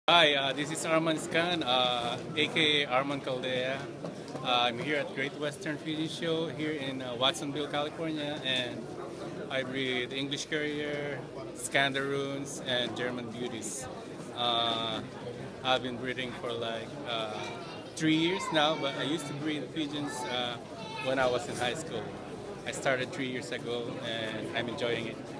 Hi, this is Arman Scan, aka Arman Caldea. I'm here at Great Western Pigeon Show here in Watsonville, California, and I breed English Carrier, Scandaroons, and German Beauties. Uh, I've been breeding for like 3 years now, but I used to breed pigeons when I was in high school. I started 3 years ago, and I'm enjoying it.